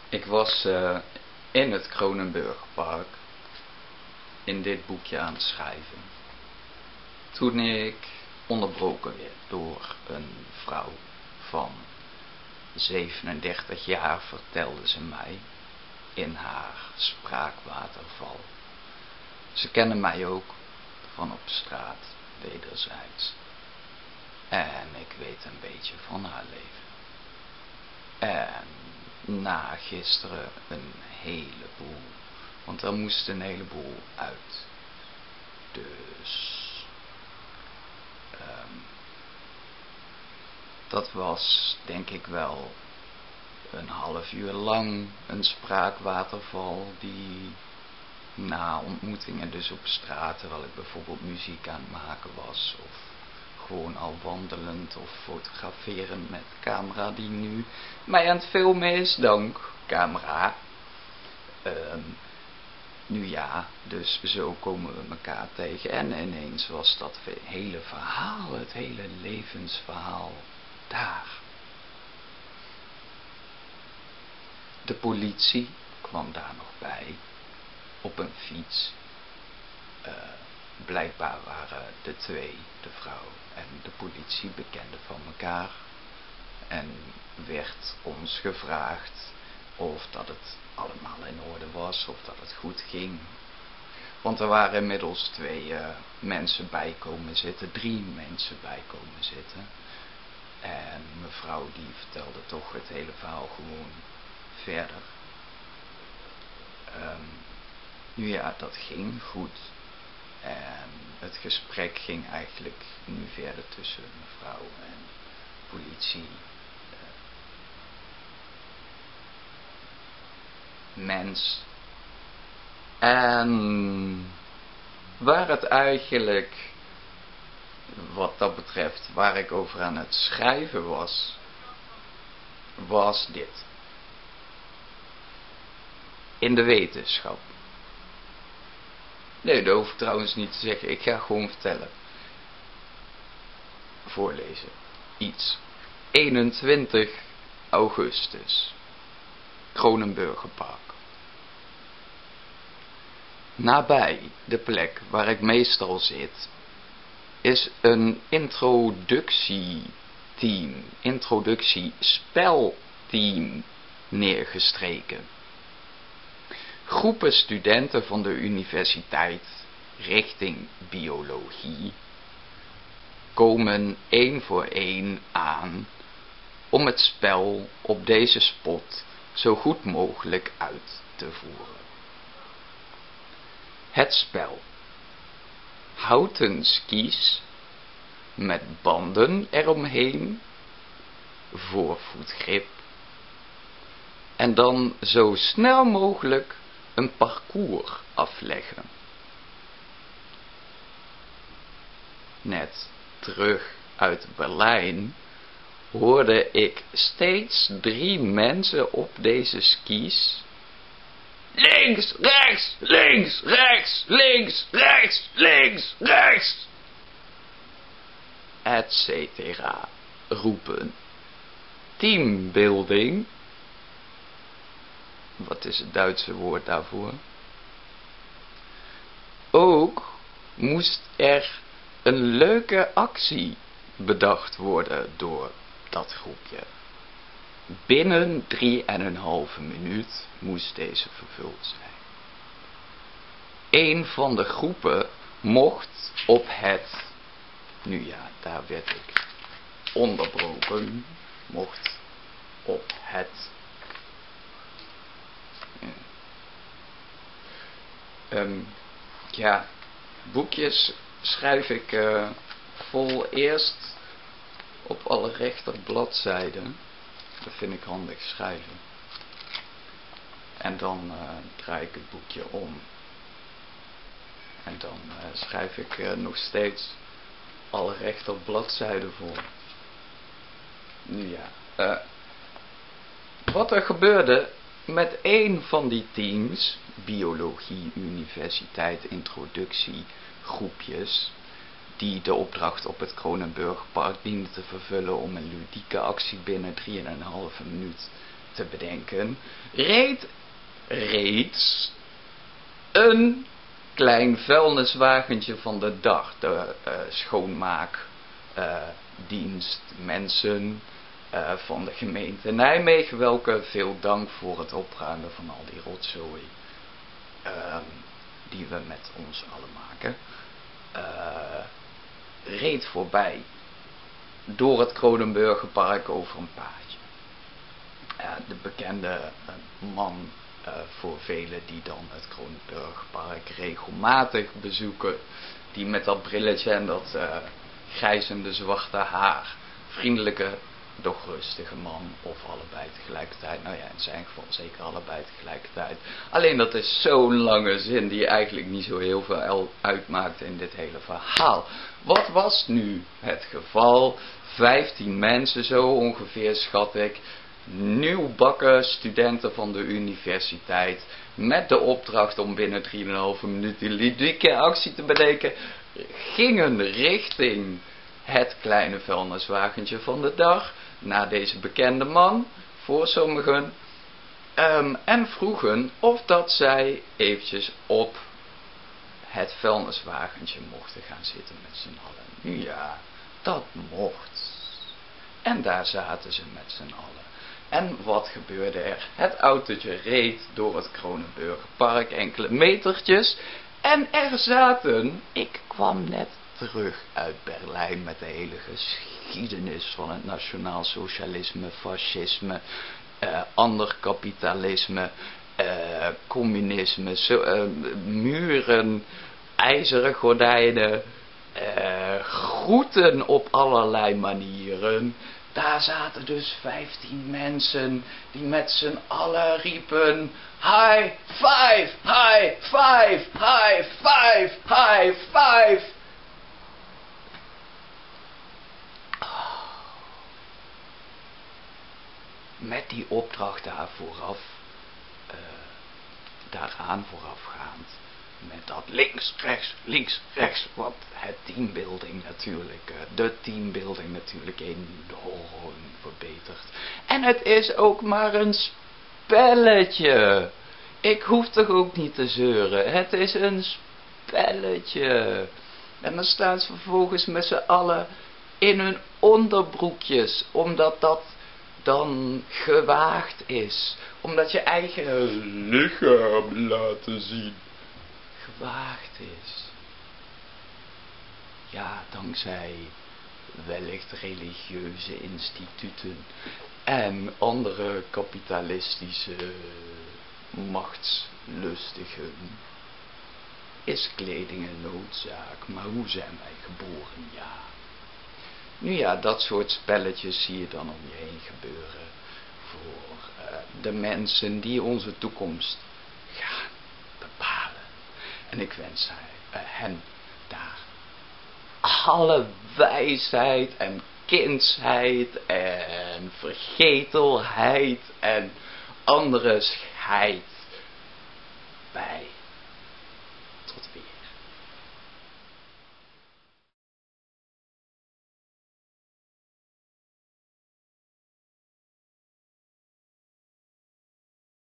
Ik was in het Kronenburgerpark in dit boekje aan het schrijven, toen ik onderbroken werd door een vrouw van 37 jaar, vertelde ze mij in haar spraakwaterval. Ze kende mij ook van op straat, wederzijds. En ik weet een beetje van haar leven. En na gisteren een heleboel, want er moest een heleboel uit. Dus dat was denk ik wel een half uur lang een spraakwaterval die na ontmoetingen dus op straat, terwijl ik bijvoorbeeld muziek aan het maken was of gewoon al wandelend of fotograferend met camera die nu mij aan het filmen is, dank camera. Nu ja, dus zo komen we elkaar tegen en ineens was dat hele verhaal, het hele levensverhaal daar. De politie kwam daar nog bij, op een fiets. Blijkbaar waren de twee, de vrouw en de politie, bekenden van elkaar. En werd ons gevraagd of dat het allemaal in orde was, of dat het goed ging. Want er waren inmiddels twee mensen bij komen zitten, 3 mensen bij komen zitten. En mevrouw die vertelde toch het hele verhaal gewoon verder. Nu ja, dat ging goed. En het gesprek ging eigenlijk nu verder tussen mevrouw en politie. Mens. En waar het eigenlijk, wat dat betreft, waar ik over aan het schrijven was dit. In de wetenschap. Nee, dat hoef ik trouwens niet te zeggen. Ik ga gewoon vertellen. Voorlezen. Iets. 21 augustus. Kronenburgerpark. Nabij de plek waar ik meestal zit, is een introductiespelteam neergestreken. Groepen studenten van de universiteit richting biologie komen 1 voor 1 aan om het spel op deze spot zo goed mogelijk uit te voeren. Het spel. Houten skis met banden eromheen, voorvoetgrip en dan zo snel mogelijk een parcours afleggen. Net terug uit Berlijn hoorde ik steeds 3 mensen op deze skis links, rechts, links, rechts, links, rechts, links, rechts, etc. roepen. Teambuilding. Wat is het Duitse woord daarvoor? Ook moest er een leuke actie bedacht worden door dat groepje. Binnen 3,5 minuut moest deze vervuld zijn. Een van de groepen mocht op het, nu ja, daar werd ik onderbroken, mocht op het ja, boekjes schrijf ik vol eerst op alle rechterbladzijden. Dat vind ik handig schrijven. En dan draai ik het boekje om. En dan schrijf ik nog steeds alle rechterbladzijden vol. Nu ja. Wat er gebeurde met een van die teams, biologie, universiteit, introductie, groepjes, die de opdracht op het Kronenburgerpark dienden te vervullen om een ludieke actie binnen 3,5 minuut te bedenken, reed reeds een klein vuilniswagentje van de dag. De schoonmaakdienst, mensen van de gemeente Nijmegen, welke veel dank voor het opruimen van al die rotzooi die we met ons allen maken, reed voorbij door het Kronenburgerpark over een paadje. De bekende man voor velen die dan het Kronenburgerpark regelmatig bezoeken, die met dat brilletje en dat grijzende zwarte haar, vriendelijke, doch rustige man, of allebei tegelijkertijd. Nou ja, in zijn geval zeker allebei tegelijkertijd. Alleen dat is zo'n lange zin die eigenlijk niet zo heel veel uitmaakt in dit hele verhaal. Wat was nu het geval? 15 mensen zo ongeveer, schat ik, nieuwbakken studenten van de universiteit, met de opdracht om binnen 3,5 minuten die ludieke actie te bedenken, gingen richting het kleine vuilniswagentje van de dag, naar deze bekende man, voor sommigen, en vroegen of dat zij eventjes op het vuilniswagentje mochten gaan zitten met z'n allen. Nu ja, dat mocht. En daar zaten ze met z'n allen. En wat gebeurde er? Het autootje reed door het Kronenburgerpark enkele metertjes. En er zaten, ik kwam net terug uit Berlijn met de hele geschiedenis van het nationaal socialisme, fascisme, ander kapitalisme, communisme, muren, ijzeren gordijnen, groeten op allerlei manieren. Daar zaten dus 15 mensen die met z'n allen riepen: high five, high five, high five, high five. Met die opdracht daaraan voorafgaand, met dat links, rechts, wat het teambuilding natuurlijk, de teambuilding natuurlijk enorm verbeterd. En het is ook maar een spelletje. Ik hoef toch ook niet te zeuren. Het is een spelletje. En dan staan ze vervolgens met z'n allen in hun onderbroekjes, omdat dat dan gewaagd is. Omdat je eigen lichaam laten zien gewaagd is. Ja, dankzij wellicht religieuze instituten en andere kapitalistische machtslustigen is kleding een noodzaak. Maar hoe zijn wij geboren? Ja. Nu ja, dat soort spelletjes zie je dan om je heen gebeuren voor de mensen die onze toekomst gaan bepalen. En ik wens hen daar alle wijsheid en kindsheid en vergetelheid en andere scheid bij.